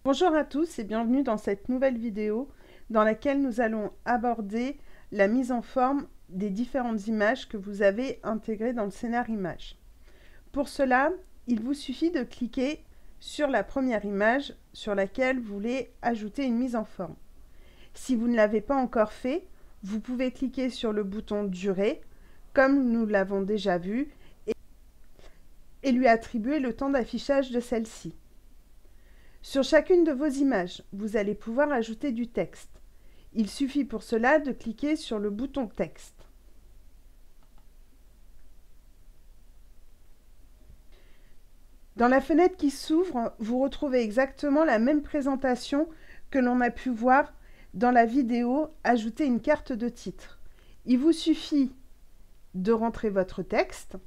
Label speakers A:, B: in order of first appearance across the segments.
A: Bonjour à tous et bienvenue dans cette nouvelle vidéo dans laquelle nous allons aborder la mise en forme des différentes images que vous avez intégrées dans le scénar image. Pour cela, il vous suffit de cliquer sur la première image sur laquelle vous voulez ajouter une mise en forme. Si vous ne l'avez pas encore fait, vous pouvez cliquer sur le bouton Durer, comme nous l'avons déjà vu, et lui attribuer le temps d'affichage de celle-ci. Sur chacune de vos images, vous allez pouvoir ajouter du texte. Il suffit pour cela de cliquer sur le bouton Texte. Dans la fenêtre qui s'ouvre, vous retrouvez exactement la même présentation que l'on a pu voir dans la vidéo « Ajouter une carte de titre ». Il vous suffit de rentrer votre texte.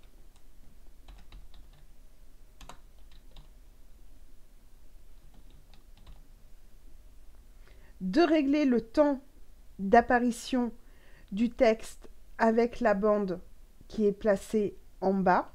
A: De régler le temps d'apparition du texte avec la bande qui est placée en bas.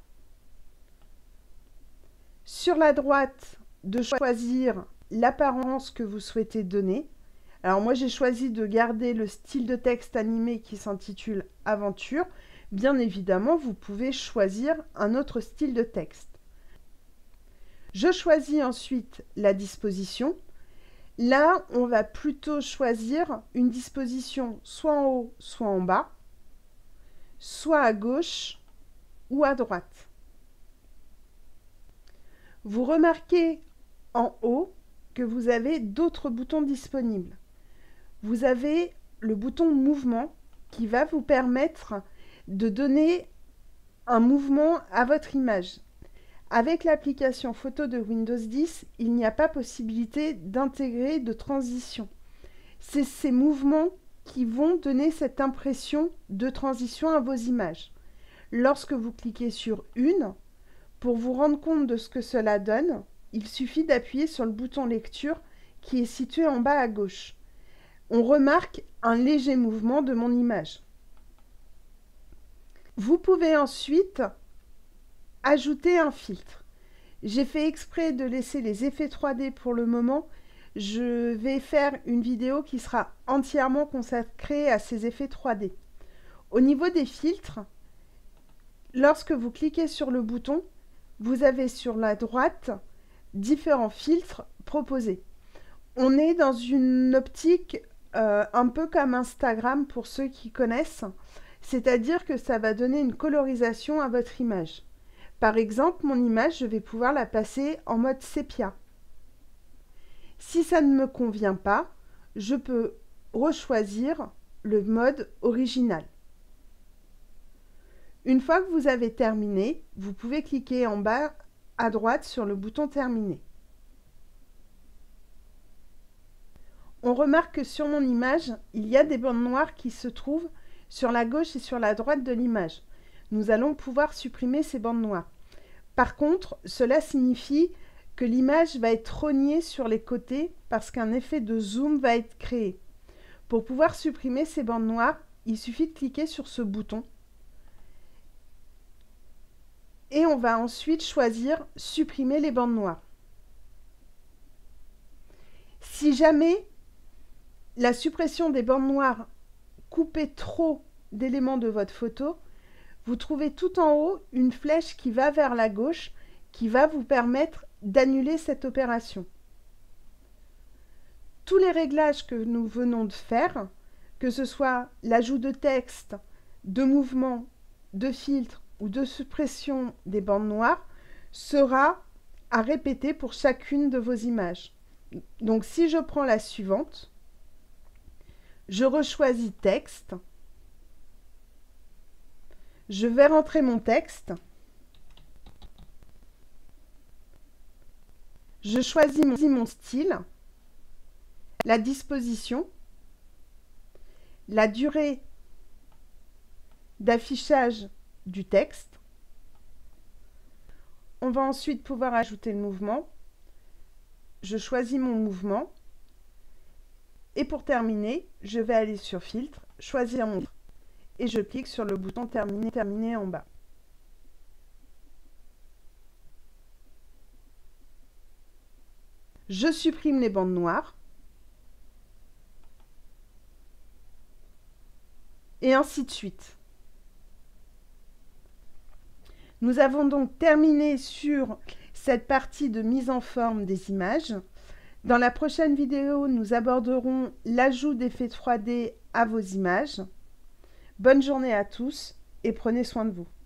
A: Sur la droite, de choisir l'apparence que vous souhaitez donner. Alors moi j'ai choisi de garder le style de texte animé qui s'intitule Aventure. Bien évidemment, vous pouvez choisir un autre style de texte. Je choisis ensuite la disposition. Là, on va plutôt choisir une disposition soit en haut, soit en bas, soit à gauche ou à droite. Vous remarquez en haut que vous avez d'autres boutons disponibles. Vous avez le bouton mouvement qui va vous permettre de donner un mouvement à votre image. Avec l'application photo de Windows 10, il n'y a pas possibilité d'intégrer de transition. C'est ces mouvements qui vont donner cette impression de transition à vos images. Lorsque vous cliquez sur une, pour vous rendre compte de ce que cela donne, il suffit d'appuyer sur le bouton lecture qui est situé en bas à gauche. On remarque un léger mouvement de mon image. Vous pouvez ensuite ajouter un filtre. J'ai fait exprès de laisser les effets 3D pour le moment. Je vais faire une vidéo qui sera entièrement consacrée à ces effets 3D. Au niveau des filtres, lorsque vous cliquez sur le bouton, vous avez sur la droite différents filtres proposés. On est dans une optique un peu comme Instagram pour ceux qui connaissent, c'est-à-dire que ça va donner une colorisation à votre image. Par exemple, mon image, je vais pouvoir la passer en mode sépia. Si ça ne me convient pas, je peux rechoisir le mode original. Une fois que vous avez terminé, vous pouvez cliquer en bas à droite sur le bouton Terminer. On remarque que sur mon image, il y a des bandes noires qui se trouvent sur la gauche et sur la droite de l'image. Nous allons pouvoir supprimer ces bandes noires. Par contre, cela signifie que l'image va être rognée sur les côtés parce qu'un effet de zoom va être créé. Pour pouvoir supprimer ces bandes noires, il suffit de cliquer sur ce bouton. Et on va ensuite choisir « Supprimer les bandes noires ». Si jamais la suppression des bandes noires coupait trop d'éléments de votre photo, vous trouvez tout en haut une flèche qui va vers la gauche qui va vous permettre d'annuler cette opération. Tous les réglages que nous venons de faire, que ce soit l'ajout de texte, de mouvement, de filtre ou de suppression des bandes noires, sera à répéter pour chacune de vos images. Donc si je prends la suivante, je rechoisis texte, je vais rentrer mon texte, je choisis mon style, la disposition, la durée d'affichage du texte. On va ensuite pouvoir ajouter le mouvement. Je choisis mon mouvement. Et pour terminer, je vais aller sur Filtre, choisir mon filtre. Et je clique sur le bouton Terminer en bas. Je supprime les bandes noires. Et ainsi de suite. Nous avons donc terminé sur cette partie de mise en forme des images. Dans la prochaine vidéo, nous aborderons l'ajout d'effets 3D à vos images. Bonne journée à tous et prenez soin de vous.